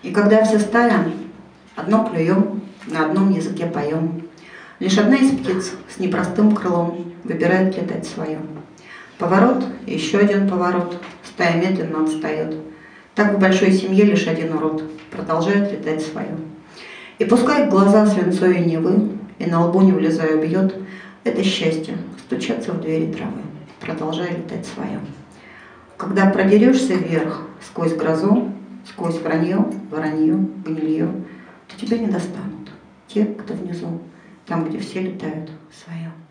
И когда вся стая, одно клюем, на одном языке поем. Лишь одна из птиц с непростым крылом выбирает летать свое. Поворот, еще один поворот, стая медленно отстает. Так в большой семье лишь один урод продолжает летать свое. И пускай глаза свинцовой Невы и на лбу не влезая бьет, это счастье стучаться в двери травы, продолжая летать свое. Когда продерешься вверх сквозь грозу, сквозь вранье, гнилье, то тебя не достанут те, кто внизу, там, где все летают свое.